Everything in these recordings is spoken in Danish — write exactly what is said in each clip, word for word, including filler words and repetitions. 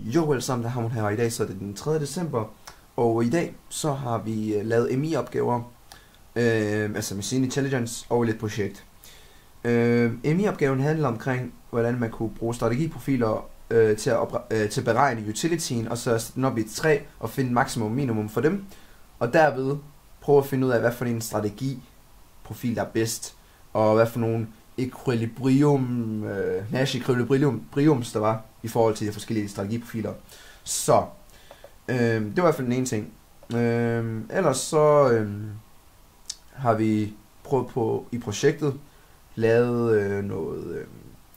Jo, alle sammen, der har hun her i dag, så er det den tredje december, og i dag så har vi øh, lavet M I-opgaver, øh, altså Machine Intelligence og lidt projekt. Øh, M I-opgaven handler omkring, hvordan man kunne bruge strategiprofiler øh, til, at øh, til at beregne utilityen, og så sætte den op i et træ og finde maksimum minimum for dem, og derved prøve at finde ud af, hvad for en strategiprofil der er bedst, og hvad for nogle equilibrium, øh, Nash equilibriums der var i forhold til de forskellige strategiprofiler. Så øh, det var i hvert fald den ene ting. Øh, ellers så øh, har vi prøvet på i projektet lavet øh, noget øh,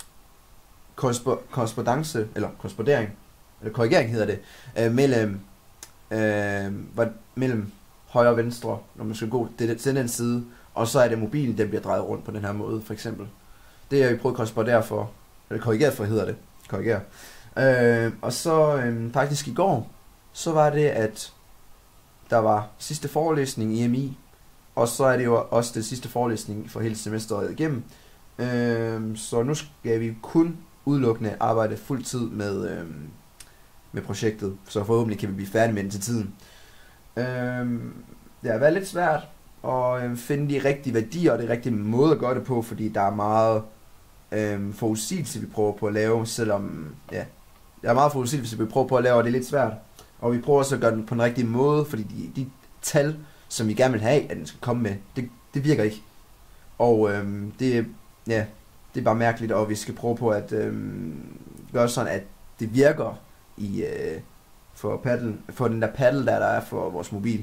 korrespondance eller korrespondering eller korrigering hedder det øh, mellem øh, mellem højre og venstre, når man skal gå til den side, og så er det mobilen, den bliver drejet rundt på den her måde, for eksempel. Det har vi prøvet at korrespondere for, eller korrigere for, hedder det. Korrigere. Øh, og så øh, faktisk i går, så var det, at der var sidste forelæsning i M I, og så er det jo også det sidste forelæsning for hele semesteret igennem. Øh, så nu skal vi kun udelukkende arbejde fuld tid med, øh, med projektet, så forhåbentlig kan vi blive færdige med den til tiden. Øh, det har været lidt svært at finde de rigtige værdier og de rigtige måde at gøre det på, fordi der er meget øh, forudsigelse, vi prøver på at lave, selvom, ja, der er meget forudsigelse, vi prøver på at lave, og det er lidt svært. Og vi prøver også at gøre den på den rigtige måde, fordi de, de tal, som vi gerne vil have, at den skal komme med, det, det virker ikke. Og øh, det, ja, det er bare mærkeligt, og vi skal prøve på at øh, gøre sådan, at det virker i, øh, for, paddle, for den der paddle, der, der er for vores mobil.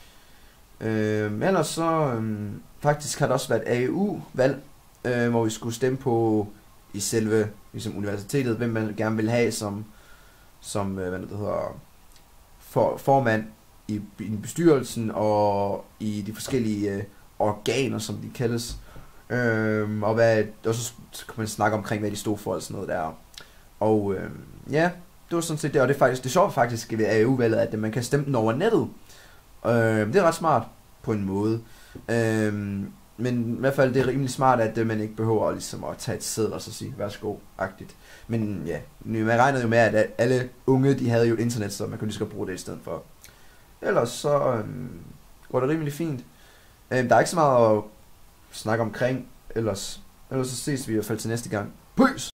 Øh, ellers så øh, faktisk har det også været A U valg, øh, hvor vi skulle stemme på i selve ligesom universitetet, hvem man gerne vil have som som øh, hvad det hedder for, formand i, i bestyrelsen og i de forskellige øh, organer, som de kaldes. Øh, og hvad og så kan man snakke omkring, hvad de stod for og sådan noget der. Og øh, ja, det var sådan set det, og det er faktisk det sjove faktisk ved A U valget, at man kan stemme den over nettet. Øh, det er ret smart på en måde. Øh, men i hvert fald det er rimelig smart, at øh, man ikke behøver ligesom at tage et sædel og så sige, værsgo-agtigt. Men ja, man regnede jo med, at alle unge, de havde jo internet, så man kunne lige så godt bruge det i stedet for. Ellers så øh, går det rimelig fint. Øh, der er ikke så meget at snakke omkring, ellers, ellers så ses vi i hvert fald til næste gang. Peace!